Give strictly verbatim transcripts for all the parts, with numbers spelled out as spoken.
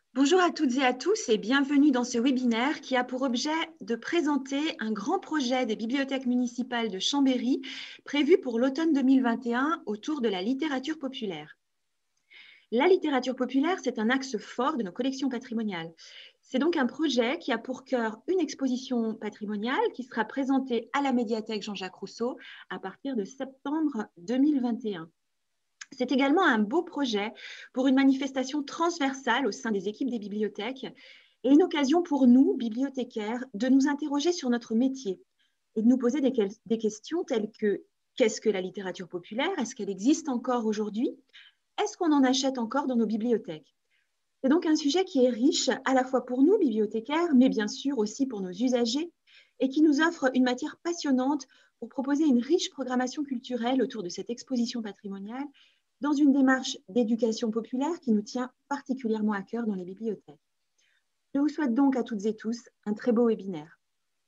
Bonjour à toutes et à tous et bienvenue dans ce webinaire qui a pour objet de présenter un grand projet des bibliothèques municipales de Chambéry prévu pour l'automne deux mille vingt et un autour de la littérature populaire. La littérature populaire, c'est un axe fort de nos collections patrimoniales. C'est donc un projet qui a pour cœur une exposition patrimoniale qui sera présentée à la médiathèque Jean-Jacques Rousseau à partir de septembre deux mille vingt et un. C'est également un beau projet pour une manifestation transversale au sein des équipes des bibliothèques et une occasion pour nous, bibliothécaires, de nous interroger sur notre métier et de nous poser des, des questions telles que qu'est-ce que la littérature populaire? Est-ce qu'elle existe encore aujourd'hui? Est-ce qu'on en achète encore dans nos bibliothèques? C'est donc un sujet qui est riche à la fois pour nous, bibliothécaires, mais bien sûr aussi pour nos usagers et qui nous offre une matière passionnante pour proposer une riche programmation culturelle autour de cette exposition patrimoniale dans une démarche d'éducation populaire qui nous tient particulièrement à cœur dans les bibliothèques. Je vous souhaite donc à toutes et tous un très beau webinaire.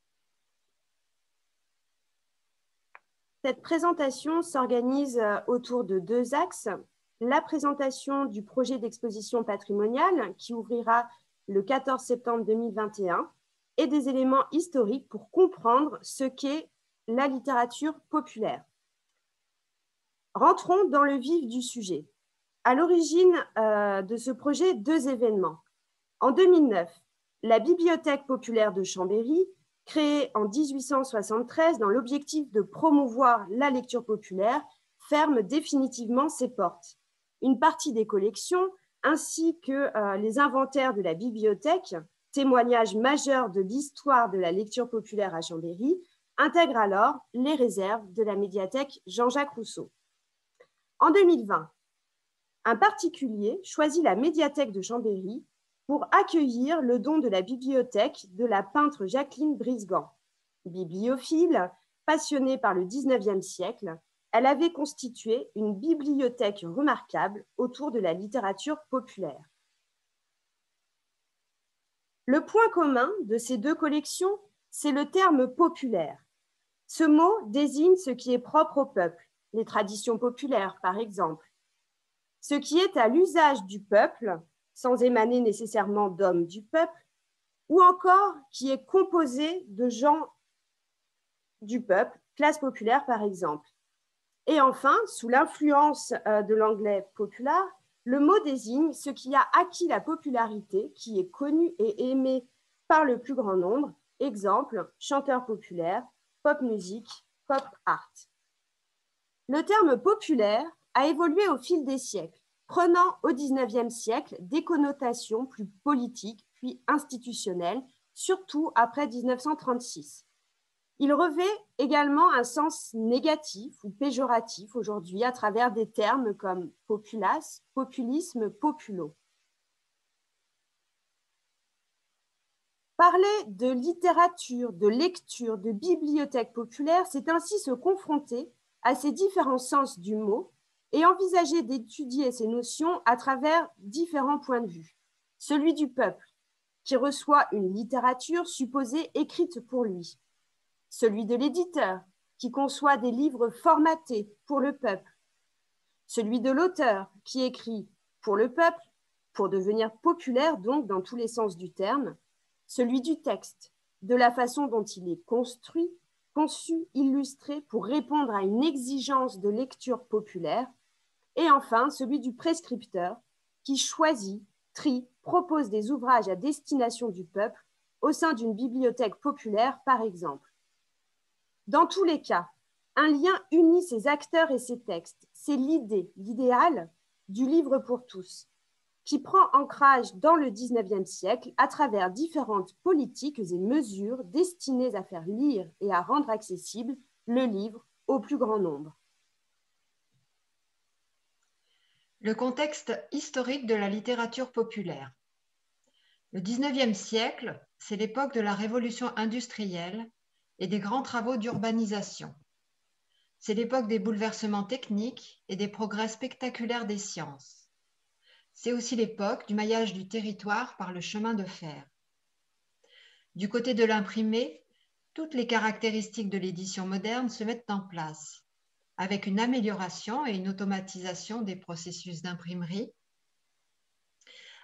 Cette présentation s'organise autour de deux axes. La présentation du projet d'exposition patrimoniale qui ouvrira le quatorze septembre deux mille vingt et un et des éléments historiques pour comprendre ce qu'est la littérature populaire. Rentrons dans le vif du sujet. À l'origine euh, de ce projet, deux événements. En deux mille neuf, la Bibliothèque populaire de Chambéry, créée en mille huit cent soixante-treize dans l'objectif de promouvoir la lecture populaire, ferme définitivement ses portes. Une partie des collections, ainsi que euh, les inventaires de la bibliothèque, témoignage majeur de l'histoire de la lecture populaire à Chambéry, intègrent alors les réserves de la médiathèque Jean-Jacques Rousseau. En deux mille vingt, un particulier choisit la médiathèque de Chambéry pour accueillir le don de la bibliothèque de la peintre Jacqueline Brisgand. Bibliophile, passionnée par le dix-neuvième siècle, elle avait constitué une bibliothèque remarquable autour de la littérature populaire. Le point commun de ces deux collections, c'est le terme populaire. Ce mot désigne ce qui est propre au peuple, les traditions populaires par exemple. Ce qui est à l'usage du peuple, sans émaner nécessairement d'hommes du peuple, ou encore qui est composé de gens du peuple, classe populaire par exemple. Et enfin, sous l'influence de l'anglais popular, le mot désigne ce qui a acquis la popularité, qui est connu et aimé par le plus grand nombre, exemple, chanteur populaire, pop music, pop art. Le terme populaire a évolué au fil des siècles, prenant au dix-neuvième siècle des connotations plus politiques puis institutionnelles, surtout après mille neuf cent trente-six. Il revêt également un sens négatif ou péjoratif aujourd'hui à travers des termes comme populace, populisme, populo. Parler de littérature, de lecture, de bibliothèque populaire, c'est ainsi se confronter à ces différents sens du mot et envisager d'étudier ces notions à travers différents points de vue. Celui du peuple, qui reçoit une littérature supposée écrite pour lui. Celui de l'éditeur, qui conçoit des livres formatés pour le peuple. Celui de l'auteur, qui écrit pour le peuple, pour devenir populaire donc dans tous les sens du terme. Celui du texte, de la façon dont il est construit, conçu, illustré pour répondre à une exigence de lecture populaire. Et enfin, celui du prescripteur, qui choisit, trie, propose des ouvrages à destination du peuple au sein d'une bibliothèque populaire, par exemple. Dans tous les cas, un lien unit ces acteurs et ces textes. C'est l'idée, l'idéal du livre pour tous, qui prend ancrage dans le dix-neuvième siècle à travers différentes politiques et mesures destinées à faire lire et à rendre accessible le livre au plus grand nombre. Le contexte historique de la littérature populaire. Le dix-neuvième siècle, c'est l'époque de la révolution industrielle et des grands travaux d'urbanisation. C'est l'époque des bouleversements techniques et des progrès spectaculaires des sciences. C'est aussi l'époque du maillage du territoire par le chemin de fer. Du côté de l'imprimé, toutes les caractéristiques de l'édition moderne se mettent en place, avec une amélioration et une automatisation des processus d'imprimerie,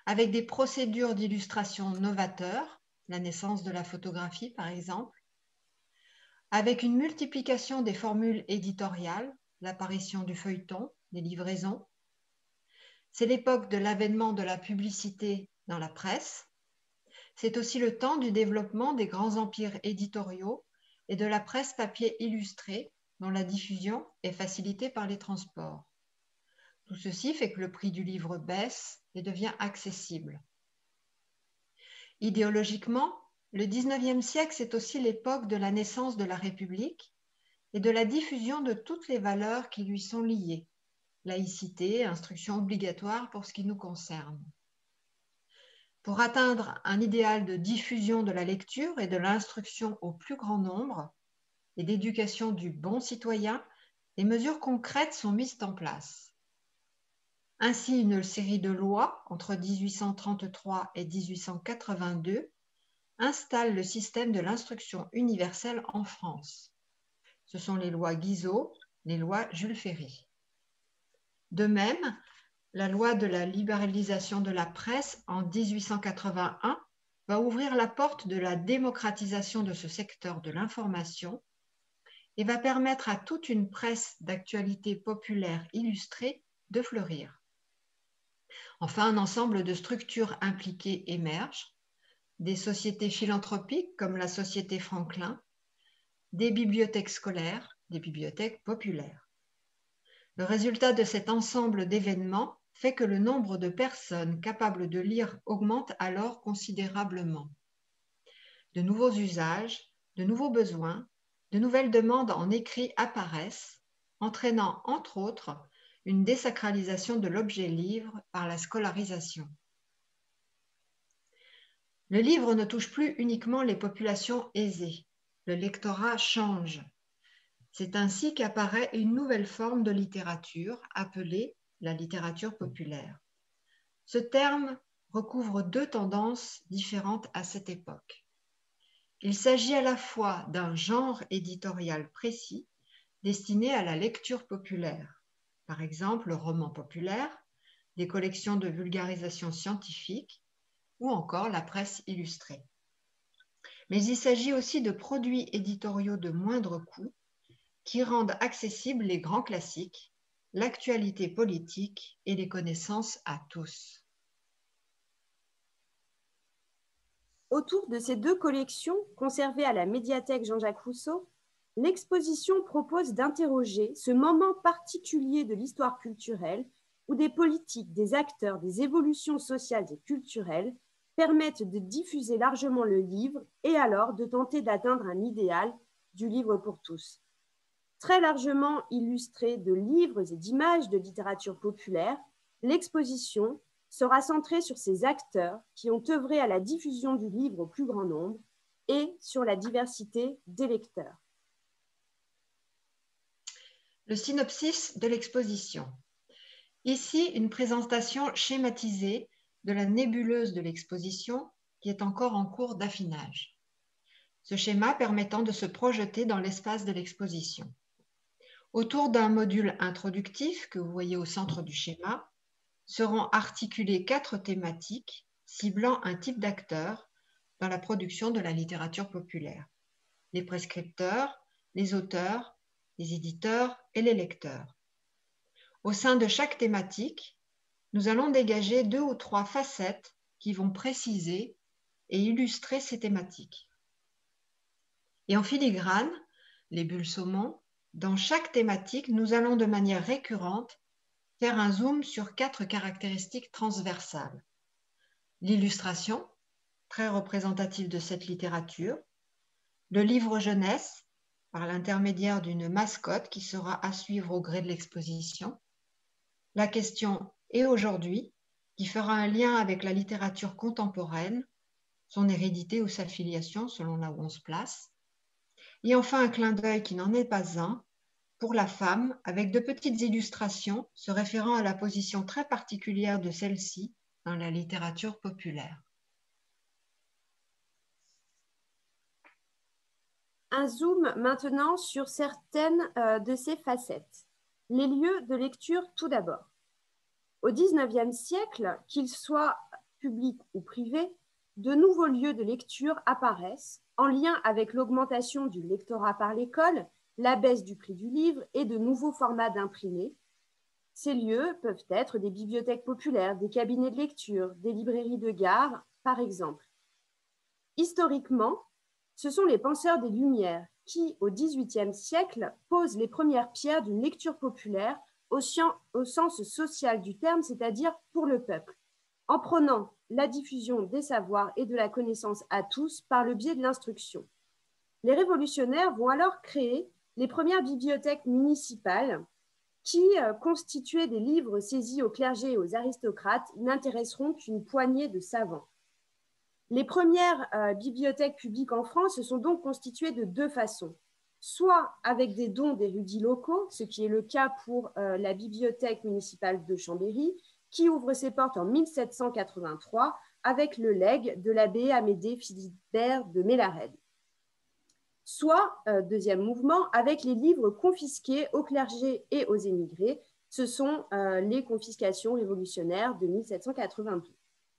avec des procédures d'illustration novateurs, la naissance de la photographie par exemple, avec une multiplication des formules éditoriales, l'apparition du feuilleton, des livraisons. C'est l'époque de l'avènement de la publicité dans la presse. C'est aussi le temps du développement des grands empires éditoriaux et de la presse papier illustrée, dont la diffusion est facilitée par les transports. Tout ceci fait que le prix du livre baisse et devient accessible. Idéologiquement, le dix-neuvième siècle, c'est aussi l'époque de la naissance de la République et de la diffusion de toutes les valeurs qui lui sont liées. Laïcité, instruction obligatoire pour ce qui nous concerne. Pour atteindre un idéal de diffusion de la lecture et de l'instruction au plus grand nombre et d'éducation du bon citoyen, des mesures concrètes sont mises en place. Ainsi, une série de lois entre dix-huit cent trente-trois et dix-huit cent quatre-vingt-deux installe le système de l'instruction universelle en France. Ce sont les lois Guizot, les lois Jules Ferry. De même, la loi de la libéralisation de la presse en dix-huit cent quatre-vingt-un va ouvrir la porte de la démocratisation de ce secteur de l'information et va permettre à toute une presse d'actualité populaire illustrée de fleurir. Enfin, un ensemble de structures impliquées émerge, des sociétés philanthropiques comme la Société Franklin, des bibliothèques scolaires, des bibliothèques populaires. Le résultat de cet ensemble d'événements fait que le nombre de personnes capables de lire augmente alors considérablement. De nouveaux usages, de nouveaux besoins, de nouvelles demandes en écrit apparaissent, entraînant entre autres une désacralisation de l'objet livre par la scolarisation. Le livre ne touche plus uniquement les populations aisées. Le lectorat change. C'est ainsi qu'apparaît une nouvelle forme de littérature appelée la littérature populaire. Ce terme recouvre deux tendances différentes à cette époque. Il s'agit à la fois d'un genre éditorial précis destiné à la lecture populaire, par exemple le roman populaire, des collections de vulgarisation scientifique ou encore la presse illustrée. Mais il s'agit aussi de produits éditoriaux de moindre coût qui rendent accessibles les grands classiques, l'actualité politique et les connaissances à tous. Autour de ces deux collections, conservées à la médiathèque Jean-Jacques Rousseau, l'exposition propose d'interroger ce moment particulier de l'histoire culturelle où des politiques, des acteurs, des évolutions sociales et culturelles permettent de diffuser largement le livre et alors de tenter d'atteindre un idéal du livre pour tous. Très largement illustrée de livres et d'images de littérature populaire, l'exposition sera centrée sur ces acteurs qui ont œuvré à la diffusion du livre au plus grand nombre et sur la diversité des lecteurs. Le synopsis de l'exposition. Ici, une présentation schématisée de la nébuleuse de l'exposition qui est encore en cours d'affinage. Ce schéma permettant de se projeter dans l'espace de l'exposition. Autour d'un module introductif que vous voyez au centre du schéma, seront articulées quatre thématiques ciblant un type d'acteur dans la production de la littérature populaire. Les prescripteurs, les auteurs, les éditeurs et les lecteurs. Au sein de chaque thématique, nous allons dégager deux ou trois facettes qui vont préciser et illustrer ces thématiques. Et en filigrane, les bulles saumon, dans chaque thématique, nous allons de manière récurrente faire un zoom sur quatre caractéristiques transversales. L'illustration, très représentative de cette littérature, le livre jeunesse, par l'intermédiaire d'une mascotte qui sera à suivre au gré de l'exposition, la question « Et aujourd'hui ?», qui fera un lien avec la littérature contemporaine, son hérédité ou sa filiation selon là où on se place, et enfin un clin d'œil qui n'en est pas un, pour la femme, avec de petites illustrations se référant à la position très particulière de celle-ci dans la littérature populaire. Un zoom maintenant sur certaines euh, de ces facettes. Les lieux de lecture tout d'abord. Au dix-neuvième siècle, qu'ils soient publics ou privés, de nouveaux lieux de lecture apparaissent en lien avec l'augmentation du lectorat par l'école, la baisse du prix du livre et de nouveaux formats d'imprimés. Ces lieux peuvent être des bibliothèques populaires, des cabinets de lecture, des librairies de gare, par exemple. Historiquement, ce sont les penseurs des Lumières qui, au dix-huitième siècle, posent les premières pierres d'une lecture populaire au, au sens social du terme, c'est-à-dire pour le peuple, en prônant la diffusion des savoirs et de la connaissance à tous par le biais de l'instruction. Les révolutionnaires vont alors créer les premières bibliothèques municipales qui, euh, constituées des livres saisis aux clergés et aux aristocrates, n'intéresseront qu'une poignée de savants. Les premières euh, bibliothèques publiques en France se sont donc constituées de deux façons, soit avec des dons d'érudits locaux, ce qui est le cas pour euh, la bibliothèque municipale de Chambéry, qui ouvre ses portes en mille sept cent quatre-vingt-trois avec le legs de l'abbé Amédée Philibert de Mélarède. Soit, euh, deuxième mouvement, avec les livres confisqués aux clergés et aux émigrés, ce sont euh, les confiscations révolutionnaires de mille sept cent quatre-vingt-douze.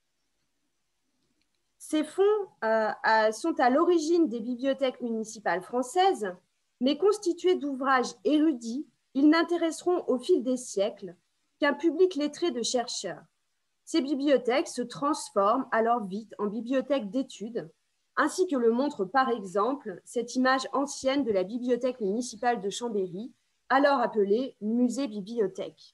Ces fonds euh, à, sont à l'origine des bibliothèques municipales françaises, mais constitués d'ouvrages érudits, ils n'intéresseront au fil des siècles qu'un public lettré de chercheurs. Ces bibliothèques se transforment alors vite en bibliothèques d'études, ainsi que le montre par exemple cette image ancienne de la bibliothèque municipale de Chambéry, alors appelée musée-bibliothèque.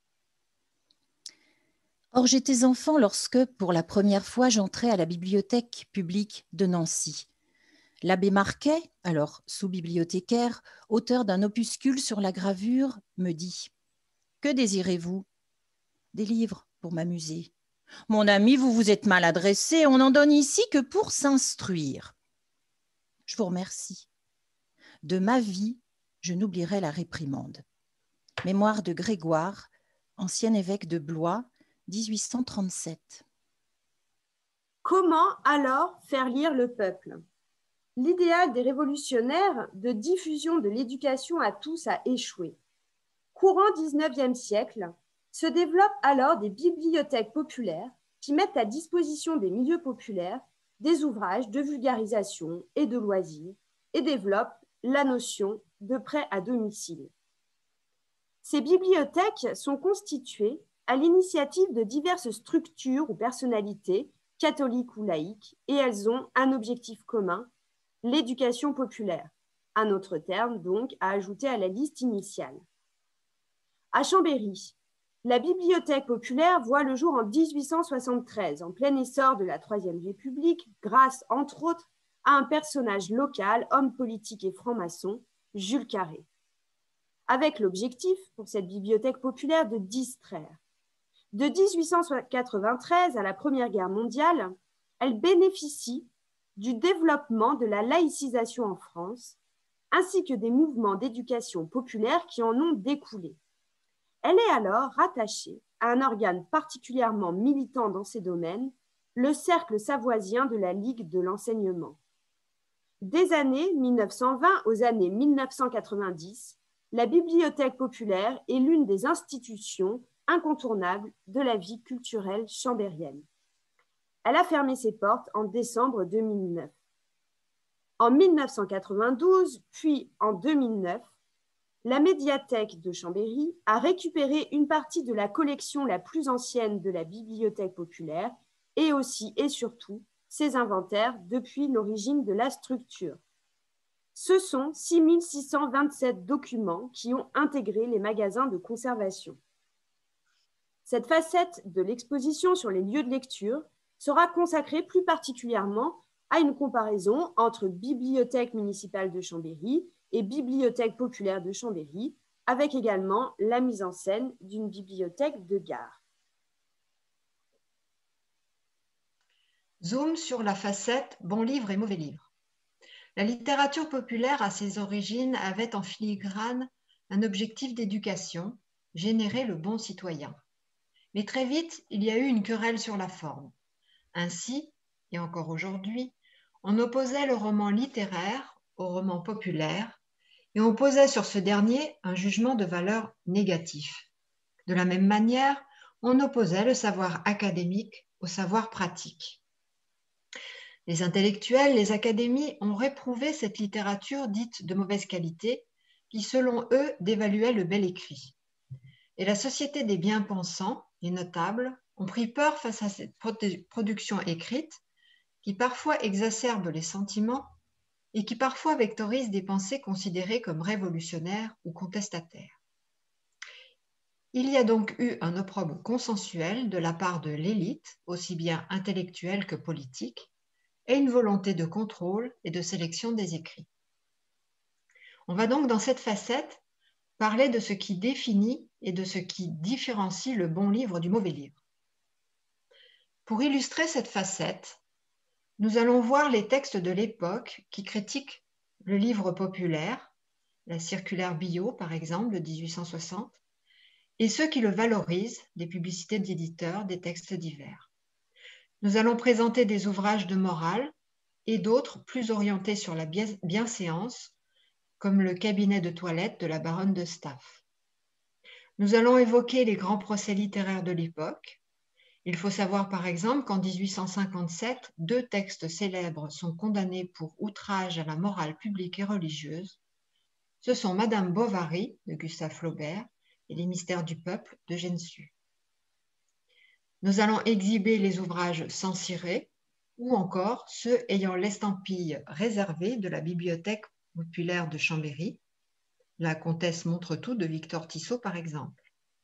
Or, j'étais enfant lorsque, pour la première fois, j'entrais à la bibliothèque publique de Nancy. L'abbé Marquet, alors sous-bibliothécaire, auteur d'un opuscule sur la gravure, me dit « Que désirez-vous » ? Des livres pour m'amuser. « Mon ami, vous vous êtes mal adressé, on n'en donne ici que pour s'instruire. » Je vous remercie. De ma vie, je n'oublierai la réprimande. Mémoire de Grégoire, ancien évêque de Blois, dix-huit cent trente-sept. Comment alors faire lire le peuple ? L'idéal des révolutionnaires de diffusion de l'éducation à tous a échoué. Courant dix-neuvième siècle, se développent alors des bibliothèques populaires qui mettent à disposition des milieux populaires des ouvrages de vulgarisation et de loisirs et développent la notion de prêt à domicile. Ces bibliothèques sont constituées à l'initiative de diverses structures ou personnalités, catholiques ou laïques, et elles ont un objectif commun, l'éducation populaire, un autre terme donc à ajouter à la liste initiale. À Chambéry, la bibliothèque populaire voit le jour en dix-huit cent soixante-treize, en plein essor de la Troisième République, grâce, entre autres, à un personnage local, homme politique et franc-maçon, Jules Carré, avec l'objectif, pour cette bibliothèque populaire, de distraire. De dix-huit cent quatre-vingt-treize à la Première Guerre mondiale, elle bénéficie du développement de la laïcisation en France, ainsi que des mouvements d'éducation populaire qui en ont découlé. Elle est alors rattachée à un organe particulièrement militant dans ces domaines, le Cercle savoisien de la Ligue de l'enseignement. Des années mille neuf cent vingt aux années mille neuf cent quatre-vingt-dix, la bibliothèque populaire est l'une des institutions incontournables de la vie culturelle chambérienne. Elle a fermé ses portes en décembre deux mille neuf. En mille neuf cent quatre-vingt-douze, puis en deux mille neuf, la médiathèque de Chambéry a récupéré une partie de la collection la plus ancienne de la bibliothèque populaire et aussi et surtout ses inventaires depuis l'origine de la structure. Ce sont six mille six cent vingt-sept documents qui ont intégré les magasins de conservation. Cette facette de l'exposition sur les lieux de lecture sera consacrée plus particulièrement à une comparaison entre Bibliothèque municipale de Chambéry et Bibliothèque populaire de Chambéry, avec également la mise en scène d'une bibliothèque de gare. Zoom sur la facette bon livre et mauvais livre. La littérature populaire, à ses origines, avait en filigrane un objectif d'éducation, générer le bon citoyen. Mais très vite, il y a eu une querelle sur la forme. Ainsi, et encore aujourd'hui, on opposait le roman littéraire au roman populaire et on posait sur ce dernier un jugement de valeur négatif. De la même manière, on opposait le savoir académique au savoir pratique. Les intellectuels, les académies ont réprouvé cette littérature dite de mauvaise qualité qui, selon eux, dévaluait le bel écrit. Et la société des bien-pensants, les notables, ont pris peur face à cette production écrite qui parfois exacerbe les sentiments et qui parfois vectorise des pensées considérées comme révolutionnaires ou contestataires. Il y a donc eu un opprobre consensuel de la part de l'élite, aussi bien intellectuelle que politique, et une volonté de contrôle et de sélection des écrits. On va donc dans cette facette parler de ce qui définit et de ce qui différencie le bon livre du mauvais livre. Pour illustrer cette facette, nous allons voir les textes de l'époque qui critiquent le livre populaire, la circulaire Biot par exemple de dix-huit cent soixante, et ceux qui le valorisent, des publicités d'éditeurs, des textes divers. Nous allons présenter des ouvrages de morale et d'autres plus orientés sur la bienséance, comme le cabinet de toilette de la baronne de Staff. Nous allons évoquer les grands procès littéraires de l'époque. Il faut savoir par exemple qu'en dix-huit cent cinquante-sept, deux textes célèbres sont condamnés pour outrage à la morale publique et religieuse. Ce sont Madame Bovary de Gustave Flaubert et Les mystères du peuple d'Eugène Sue. Nous allons exhiber les ouvrages censurés ou encore ceux ayant l'estampille réservée de la Bibliothèque populaire de Chambéry, La Comtesse montre tout de Victor Tissot par exemple.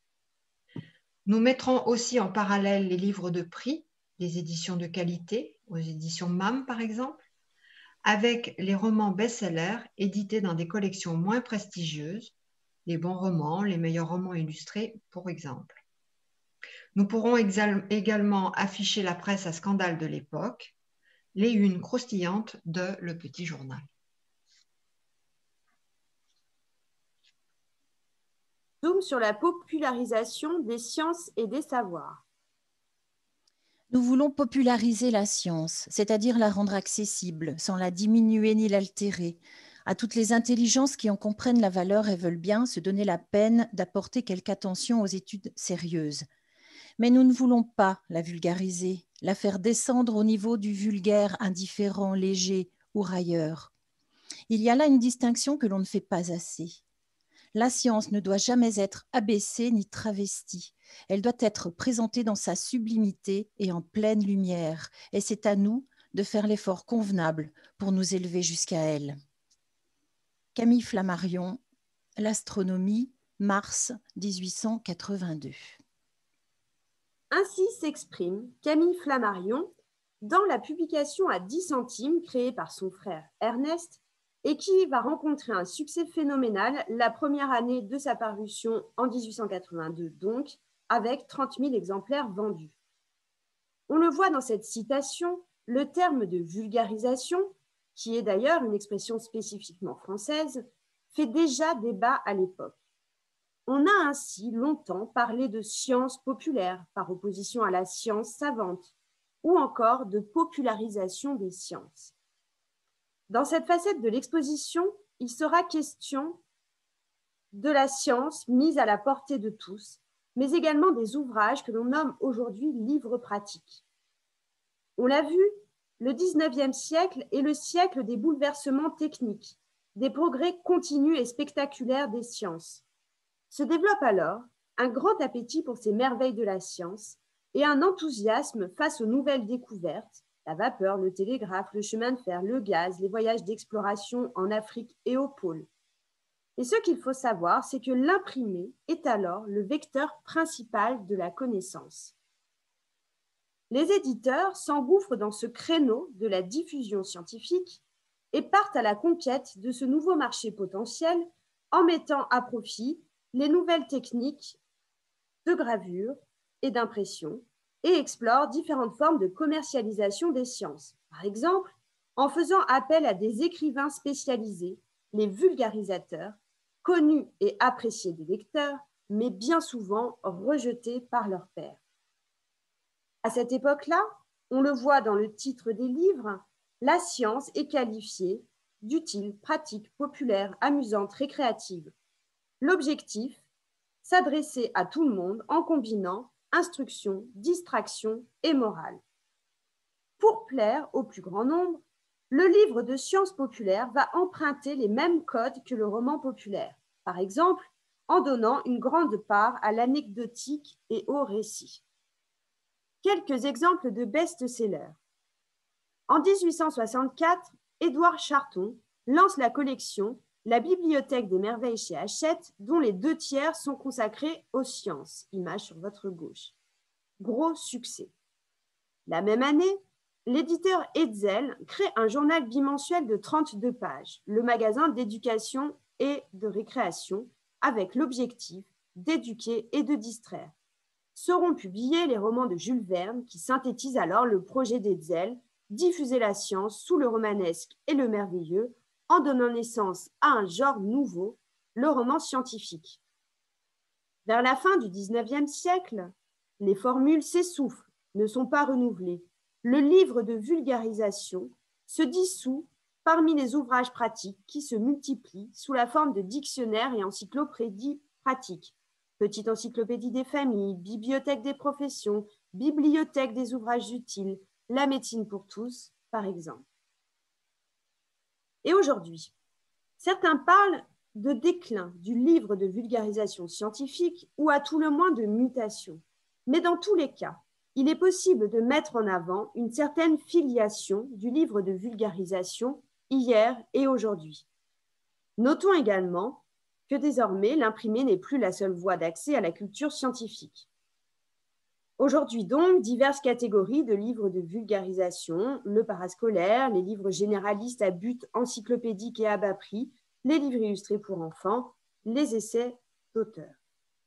Nous mettrons aussi en parallèle les livres de prix, des éditions de qualité, aux éditions M A M par exemple, avec les romans best-sellers édités dans des collections moins prestigieuses, les bons romans, les meilleurs romans illustrés pour exemple. Nous pourrons également afficher la presse à scandale de l'époque, les unes croustillantes de Le Petit Journal. Zoom sur la popularisation des sciences et des savoirs. Nous voulons populariser la science, c'est-à-dire la rendre accessible, sans la diminuer ni l'altérer, à toutes les intelligences qui en comprennent la valeur et veulent bien se donner la peine d'apporter quelque attention aux études sérieuses. Mais nous ne voulons pas la vulgariser, la faire descendre au niveau du vulgaire, indifférent, léger ou railleur. Il y a là une distinction que l'on ne fait pas assez. La science ne doit jamais être abaissée ni travestie. Elle doit être présentée dans sa sublimité et en pleine lumière. Et c'est à nous de faire l'effort convenable pour nous élever jusqu'à elle. Camille Flammarion, L'astronomie, mars dix-huit cent quatre-vingt-deux. Ainsi s'exprime Camille Flammarion dans la publication à dix centimes créée par son frère Ernest et qui va rencontrer un succès phénoménal la première année de sa parution en dix-huit cent quatre-vingt-deux, donc avec trente mille exemplaires vendus. On le voit dans cette citation, le terme de vulgarisation, qui est d'ailleurs une expression spécifiquement française, fait déjà débat à l'époque. On a ainsi longtemps parlé de science populaire par opposition à la science savante, ou encore de popularisation des sciences. Dans cette facette de l'exposition, il sera question de la science mise à la portée de tous, mais également des ouvrages que l'on nomme aujourd'hui livres pratiques. On l'a vu, le dix-neuvième siècle est le siècle des bouleversements techniques, des progrès continus et spectaculaires des sciences. Se développe alors un grand appétit pour ces merveilles de la science et un enthousiasme face aux nouvelles découvertes, la vapeur, le télégraphe, le chemin de fer, le gaz, les voyages d'exploration en Afrique et au pôle. Et ce qu'il faut savoir, c'est que l'imprimé est alors le vecteur principal de la connaissance. Les éditeurs s'engouffrent dans ce créneau de la diffusion scientifique et partent à la conquête de ce nouveau marché potentiel en mettant à profit les nouvelles techniques de gravure et d'impression et explorent différentes formes de commercialisation des sciences. Par exemple, en faisant appel à des écrivains spécialisés, les vulgarisateurs, connus et appréciés des lecteurs, mais bien souvent rejetés par leurs pairs. À cette époque-là, on le voit dans le titre des livres, la science est qualifiée d'utile, pratique, populaire, amusante, récréative. L'objectif, s'adresser à tout le monde en combinant instruction, distraction et morale. Pour plaire au plus grand nombre, le livre de sciences populaires va emprunter les mêmes codes que le roman populaire, par exemple en donnant une grande part à l'anecdotique et au récit. Quelques exemples de best-sellers. En dix-huit cent soixante-quatre, Édouard Charton lance la collection La Bibliothèque des merveilles chez Hachette, dont les deux tiers sont consacrés aux sciences, image sur votre gauche. Gros succès. La même année, l'éditeur Hetzel crée un journal bimensuel de trente-deux pages, le magasin d'éducation et de récréation, avec l'objectif d'éduquer et de distraire. Seront publiés les romans de Jules Verne, qui synthétisent alors le projet d'Hetzel, diffuser la science sous le romanesque et le merveilleux, en donnant naissance à un genre nouveau, le roman scientifique. Vers la fin du dix-neuvième siècle, les formules s'essoufflent, ne sont pas renouvelées. Le livre de vulgarisation se dissout parmi les ouvrages pratiques qui se multiplient sous la forme de dictionnaires et encyclopédies pratiques. Petite encyclopédie des familles, bibliothèque des professions, bibliothèque des ouvrages utiles, la médecine pour tous, par exemple. Et aujourd'hui, certains parlent de déclin du livre de vulgarisation scientifique ou à tout le moins de mutation. Mais dans tous les cas, il est possible de mettre en avant une certaine filiation du livre de vulgarisation hier et aujourd'hui. Notons également que désormais, l'imprimé n'est plus la seule voie d'accès à la culture scientifique. Aujourd'hui donc, diverses catégories de livres de vulgarisation, le parascolaire, les livres généralistes à but encyclopédique et à bas prix, les livres illustrés pour enfants, les essais d'auteurs.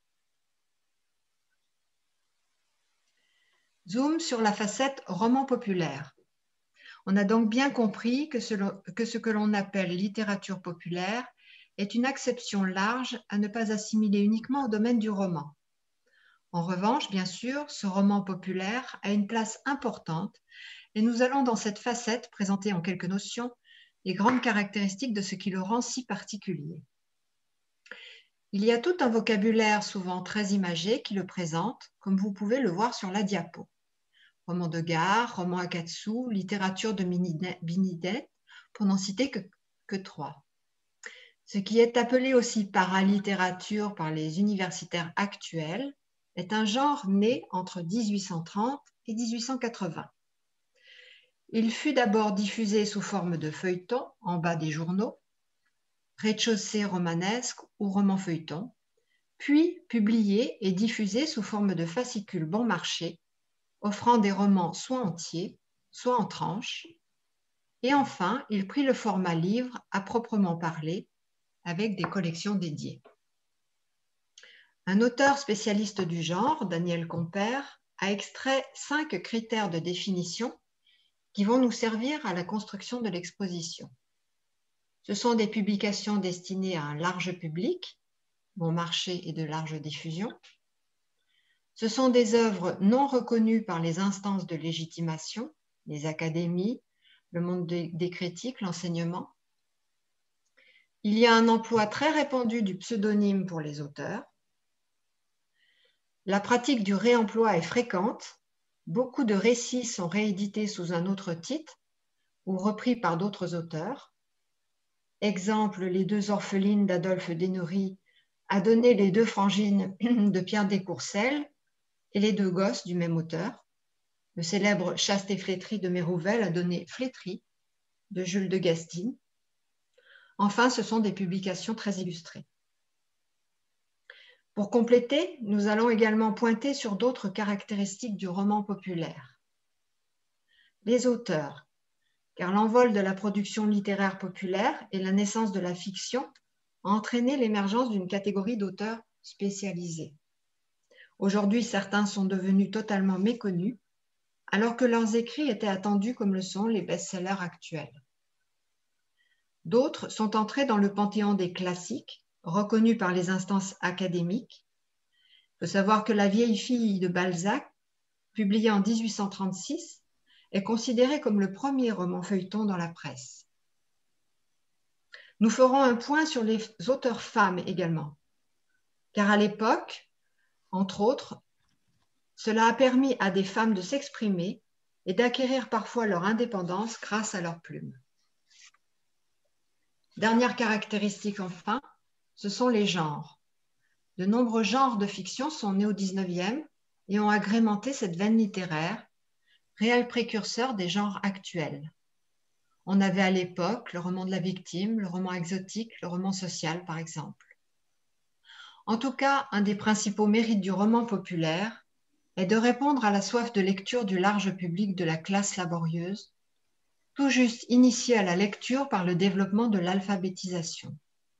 Zoom sur la facette roman populaire. On a donc bien compris que ce, que ce que l'on appelle littérature populaire est une acception large à ne pas assimiler uniquement au domaine du roman. En revanche, bien sûr, ce roman populaire a une place importante et nous allons dans cette facette présenter en quelques notions les grandes caractéristiques de ce qui le rend si particulier. Il y a tout un vocabulaire souvent très imagé qui le présente, comme vous pouvez le voir sur la diapo. Roman de gare, roman akatsu, littérature de Benidette, pour n'en citer que, que trois. Ce qui est appelé aussi paralittérature par les universitaires actuels est un genre né entre dix-huit cent trente et dix-huit cent quatre-vingts. Il fut d'abord diffusé sous forme de feuilleton en bas des journaux, rez-de-chaussée romanesque ou roman feuilleton, puis publié et diffusé sous forme de fascicules bon marché, offrant des romans soit entiers, soit en tranches, et enfin, il prit le format livre à proprement parler, avec des collections dédiées. Un auteur spécialiste du genre, Daniel Compère, a extrait cinq critères de définition qui vont nous servir à la construction de l'exposition. Ce sont des publications destinées à un large public, bon marché et de large diffusion. Ce sont des œuvres non reconnues par les instances de légitimation, les académies, le monde des critiques, l'enseignement. Il y a un emploi très répandu du pseudonyme pour les auteurs. La pratique du réemploi est fréquente. Beaucoup de récits sont réédités sous un autre titre ou repris par d'autres auteurs. Exemple, Les deux orphelines d'Adolphe Dénory a donné Les deux frangines de Pierre Descourcelles et Les deux gosses du même auteur. Le célèbre Chaste et flétrie de Mérouvel a donné Flétrie de Jules de Gastine. Enfin, ce sont des publications très illustrées. Pour compléter, nous allons également pointer sur d'autres caractéristiques du roman populaire. Les auteurs, car l'envol de la production littéraire populaire et la naissance de la fiction ont entraîné l'émergence d'une catégorie d'auteurs spécialisés. Aujourd'hui, certains sont devenus totalement méconnus, alors que leurs écrits étaient attendus comme le sont les best-sellers actuels. D'autres sont entrés dans le panthéon des classiques, reconnus par les instances académiques. Il faut savoir que La vieille fille de Balzac, publiée en dix-huit cent trente-six, est considérée comme le premier roman feuilleton dans la presse. Nous ferons un point sur les auteurs femmes également, car à l'époque, entre autres, Cela a permis à des femmes de s'exprimer et d'acquérir parfois leur indépendance grâce à leur plume. Dernière caractéristique enfin, ce sont les genres. De nombreux genres de fiction sont nés au dix-neuvième et ont agrémenté cette veine littéraire, réel précurseur des genres actuels. On avait à l'époque le roman de la victime, le roman exotique, le roman social par exemple. En tout cas, un des principaux mérites du roman populaire est de répondre à la soif de lecture du large public de la classe laborieuse, tout juste initiée à la lecture par le développement de l'alphabétisation.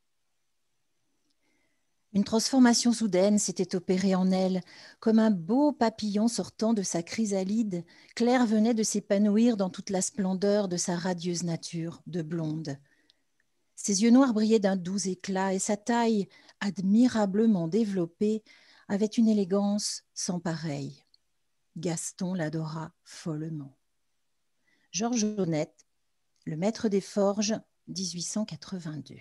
Une transformation soudaine s'était opérée en elle. Comme un beau papillon sortant de sa chrysalide, Claire venait de s'épanouir dans toute la splendeur de sa radieuse nature de blonde. Ses yeux noirs brillaient d'un doux éclat et sa taille, admirablement développée, avait une élégance sans pareille. Gaston l'adora follement. Georges Honnête, Le Maître des Forges, dix-huit cent quatre-vingt-deux.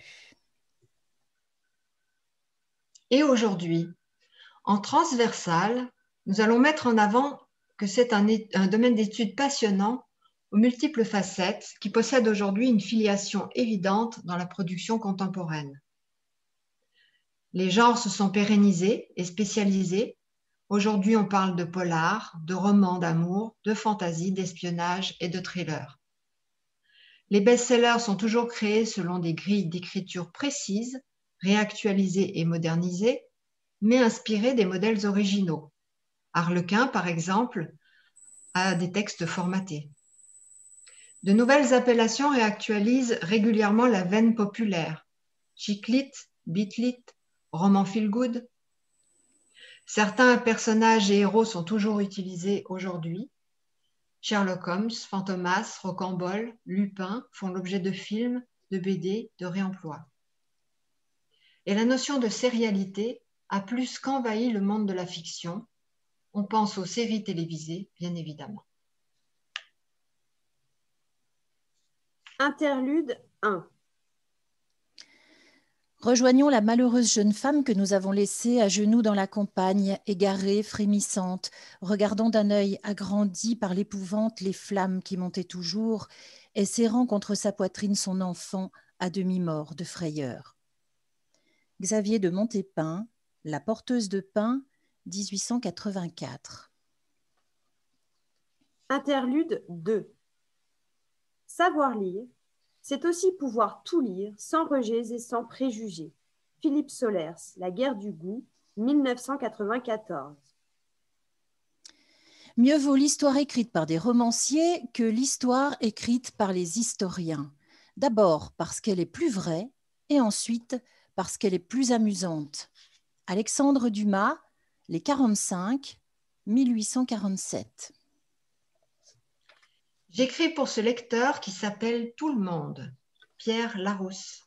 Et aujourd'hui, en transversal, nous allons mettre en avant que c'est un, un domaine d'études passionnant aux multiples facettes qui possède aujourd'hui une filiation évidente dans la production contemporaine. Les genres se sont pérennisés et spécialisés. Aujourd'hui, on parle de polar, de romans d'amour, de fantasy, d'espionnage et de thriller. Les best-sellers sont toujours créés selon des grilles d'écriture précises, réactualisées et modernisées, mais inspirées des modèles originaux. Harlequin, par exemple, a des textes formatés. De nouvelles appellations réactualisent régulièrement la veine populaire. Chick-lit, beat-lit, roman feel-good. Certains personnages et héros sont toujours utilisés aujourd'hui. Sherlock Holmes, Fantomas, Rocambole, Lupin font l'objet de films, de B D, de réemploi. Et la notion de sérialité a plus qu'envahi le monde de la fiction. On pense aux séries télévisées, bien évidemment. Interlude un. Rejoignons la malheureuse jeune femme que nous avons laissée à genoux dans la campagne, égarée, frémissante, regardant d'un œil agrandi par l'épouvante les flammes qui montaient toujours et serrant contre sa poitrine son enfant à demi-mort de frayeur. Xavier de Montépin, La porteuse de pain, dix-huit cent quatre-vingt-quatre. Interlude deux. Savoir lire, c'est aussi pouvoir tout lire sans rejets et sans préjugés. Philippe Solers, La guerre du goût, mille neuf cent quatre-vingt-quatorze. Mieux vaut l'histoire écrite par des romanciers que l'histoire écrite par les historiens. D'abord parce qu'elle est plus vraie et ensuite parce qu'elle est plus amusante. Alexandre Dumas, Les quarante-cinq, mille huit cent quarante-sept. J'écris pour ce lecteur qui s'appelle Tout le monde, Pierre Larousse.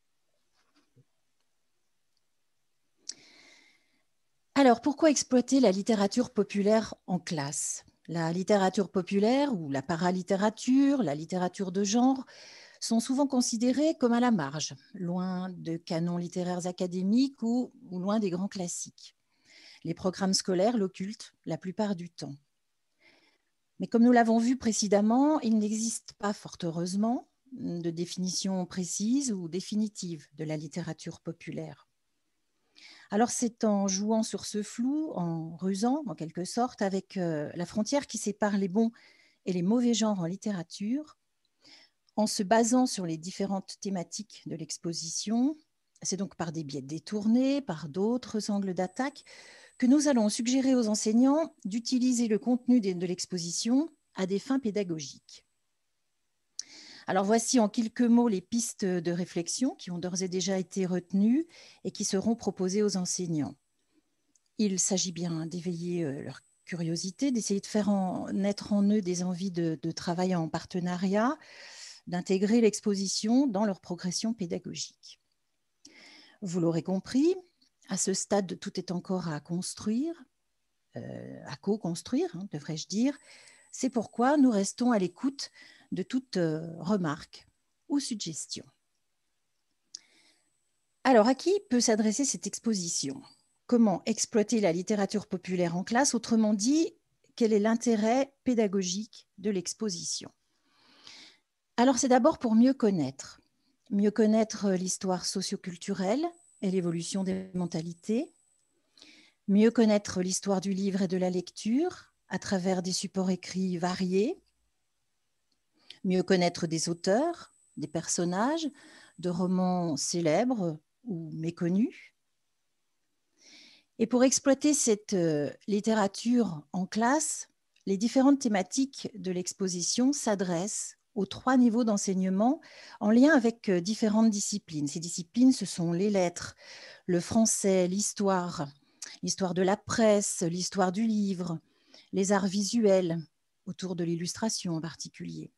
Alors, pourquoi exploiter la littérature populaire en classe ? La littérature populaire ou la paralittérature, la littérature de genre, sont souvent considérées comme à la marge, loin de canons littéraires académiques ou, ou loin des grands classiques. Les programmes scolaires l'occultent la plupart du temps. Mais comme nous l'avons vu précédemment, il n'existe pas, fort heureusement, de définition précise ou définitive de la littérature populaire. Alors c'est en jouant sur ce flou, en rusant en quelque sorte avec euh, la frontière qui sépare les bons et les mauvais genres en littérature, en se basant sur les différentes thématiques de l'exposition, c'est donc par des biais détournés, par d'autres angles d'attaque, que nous allons suggérer aux enseignants d'utiliser le contenu de l'exposition à des fins pédagogiques. Alors voici en quelques mots les pistes de réflexion qui ont d'ores et déjà été retenues et qui seront proposées aux enseignants. Il s'agit bien d'éveiller leur curiosité, d'essayer de faire en, naître en eux des envies de, de travail en partenariat, d'intégrer l'exposition dans leur progression pédagogique. Vous l'aurez compris, à ce stade, tout est encore à construire, euh, à co-construire, hein, devrais-je dire. C'est pourquoi nous restons à l'écoute de toute euh, remarque ou suggestion. Alors, à qui peut s'adresser cette exposition ? comment exploiter la littérature populaire en classe, autrement dit, quel est l'intérêt pédagogique de l'exposition. Alors, c'est d'abord pour mieux connaître, mieux connaître l'histoire socioculturelle et l'évolution des mentalités, mieux connaître l'histoire du livre et de la lecture à travers des supports écrits variés, mieux connaître des auteurs, des personnages, de romans célèbres ou méconnus. Et pour exploiter cette euh, littérature en classe, les différentes thématiques de l'exposition s'adressent aux trois niveaux d'enseignement en lien avec euh, différentes disciplines. Ces disciplines, ce sont les lettres, le français, l'histoire, l'histoire de la presse, l'histoire du livre, les arts visuels, autour de l'illustration en particulier.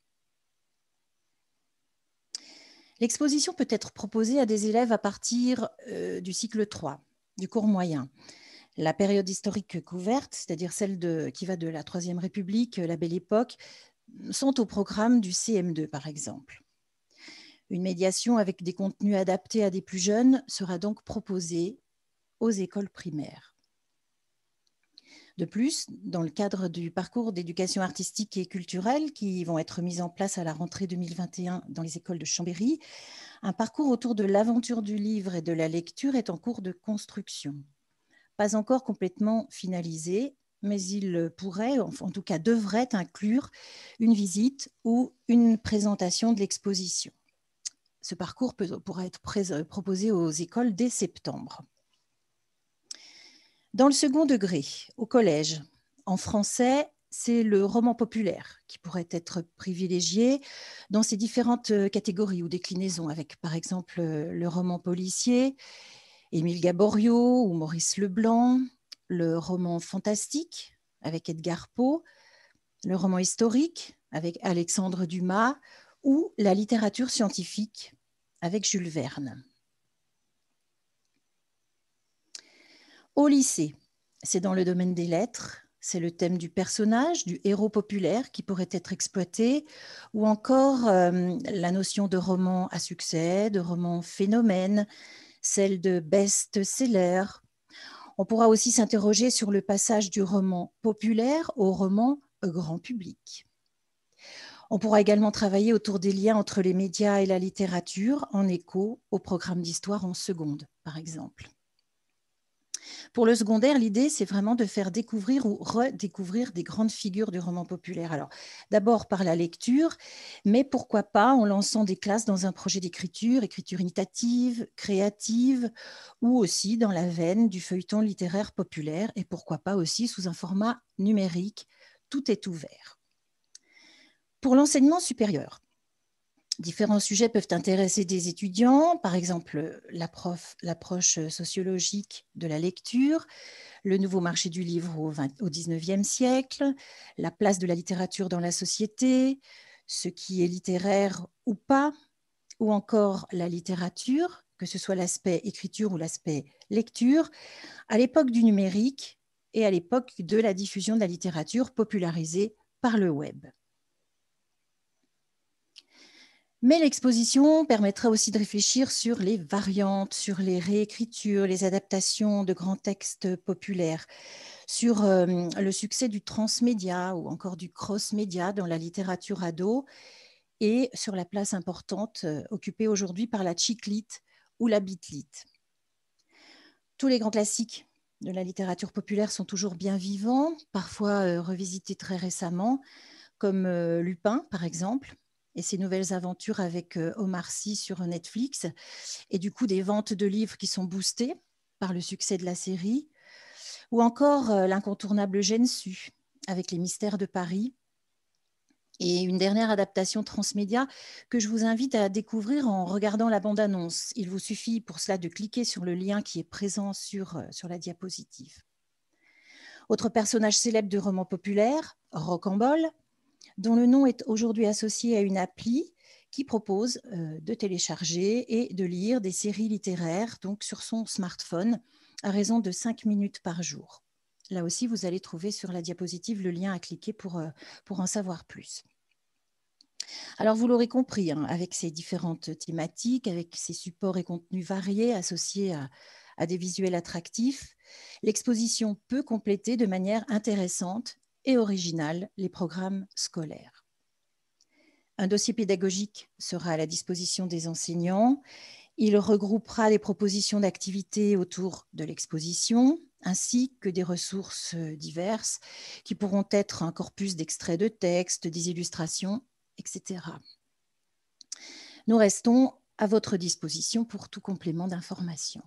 L'exposition peut être proposée à des élèves à partir euh, du cycle trois, du cours moyen. La période historique couverte, c'est-à-dire celle de, qui va de la Troisième République, la Belle Époque, sont au programme du C M deux, par exemple. Une médiation avec des contenus adaptés à des plus jeunes sera donc proposée aux écoles primaires. De plus, dans le cadre du parcours d'éducation artistique et culturelle qui vont être mis en place à la rentrée deux mille vingt et un dans les écoles de Chambéry, un parcours autour de l'aventure du livre et de la lecture est en cours de construction. Pas encore complètement finalisé, mais il pourrait, en tout cas devrait inclure une visite ou une présentation de l'exposition. Ce parcours peut, pourra être pré- proposé aux écoles dès septembre. Dans le second degré, au collège, en français, c'est le roman populaire qui pourrait être privilégié dans ses différentes catégories ou déclinaisons, avec par exemple le roman policier, Émile Gaboriau ou Maurice Leblanc, le roman fantastique avec Edgar Poe, le roman historique avec Alexandre Dumas ou la littérature scientifique avec Jules Verne. Au lycée, c'est dans le domaine des lettres, c'est le thème du personnage, du héros populaire qui pourrait être exploité, ou encore euh, la notion de roman à succès, de roman phénomène, celle de best-seller. On pourra aussi s'interroger sur le passage du roman populaire au roman grand public. On pourra également travailler autour des liens entre les médias et la littérature en écho au programme d'histoire en seconde, par exemple. Pour le secondaire, l'idée, c'est vraiment de faire découvrir ou redécouvrir des grandes figures du roman populaire. Alors, d'abord par la lecture, mais pourquoi pas en lançant des classes dans un projet d'écriture, écriture imitative, créative, ou aussi dans la veine du feuilleton littéraire populaire, et pourquoi pas aussi sous un format numérique. Tout est ouvert. Pour l'enseignement supérieur, différents sujets peuvent intéresser des étudiants, par exemple l'approche sociologique de la lecture, le nouveau marché du livre au, vingt, au dix-neuvième siècle, la place de la littérature dans la société, ce qui est littéraire ou pas, ou encore la littérature, que ce soit l'aspect écriture ou l'aspect lecture, à l'époque du numérique et à l'époque de la diffusion de la littérature popularisée par le web. Mais l'exposition permettra aussi de réfléchir sur les variantes, sur les réécritures, les adaptations de grands textes populaires, sur euh, le succès du transmédia ou encore du cross-média dans la littérature ado et sur la place importante euh, occupée aujourd'hui par la chicklit ou la bitlit. Tous les grands classiques de la littérature populaire sont toujours bien vivants, parfois euh, revisités très récemment, comme euh, Lupin par exemple, et ses nouvelles aventures avec Omar Sy sur Netflix, et du coup des ventes de livres qui sont boostées par le succès de la série, ou encore l'incontournable Gensu avec Les Mystères de Paris, et une dernière adaptation transmédia que je vous invite à découvrir en regardant la bande-annonce. Il vous suffit pour cela de cliquer sur le lien qui est présent sur, sur la diapositive. Autre personnage célèbre de roman populaire, Rocambole, dont le nom est aujourd'hui associé à une appli qui propose euh, de télécharger et de lire des séries littéraires donc sur son smartphone à raison de cinq minutes par jour. Là aussi, vous allez trouver sur la diapositive le lien à cliquer pour, euh, pour en savoir plus. Alors, vous l'aurez compris, hein, avec ces différentes thématiques, avec ces supports et contenus variés associés à, à des visuels attractifs, l'exposition peut compléter de manière intéressante et originale les programmes scolaires. Un dossier pédagogique sera à la disposition des enseignants. Il regroupera les propositions d'activités autour de l'exposition, ainsi que des ressources diverses qui pourront être un corpus d'extraits de textes, des illustrations, et cetera. Nous restons à votre disposition pour tout complément d'information.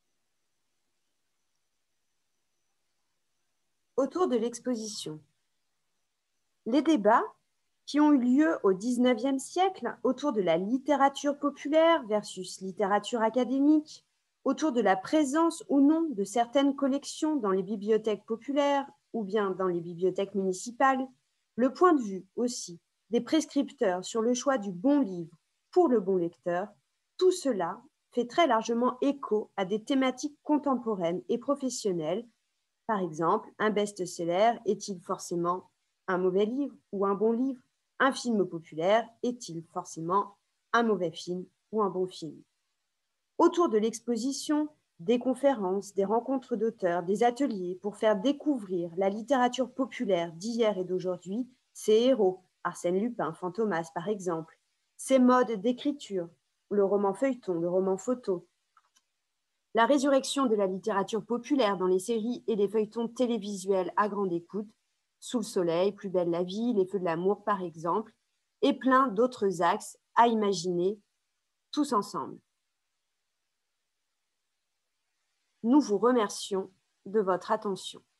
Autour de l'exposition. Les débats qui ont eu lieu au dix-neuvième siècle autour de la littérature populaire versus littérature académique, autour de la présence ou non de certaines collections dans les bibliothèques populaires ou bien dans les bibliothèques municipales, le point de vue aussi des prescripteurs sur le choix du bon livre pour le bon lecteur, tout cela fait très largement écho à des thématiques contemporaines et professionnelles. Par exemple, un best-seller est-il forcément un mauvais livre ou un bon livre? Un film populaire est-il forcément un mauvais film ou un bon film? Autour de l'exposition, des conférences, des rencontres d'auteurs, des ateliers pour faire découvrir la littérature populaire d'hier et d'aujourd'hui, ses héros, Arsène Lupin, Fantomas par exemple, ses modes d'écriture, le roman feuilleton, le roman photo, la résurrection de la littérature populaire dans les séries et les feuilletons télévisuels à grande écoute, Sous le soleil, Plus belle la vie, Les feux de l'amour par exemple, et plein d'autres axes à imaginer tous ensemble. Nous vous remercions de votre attention.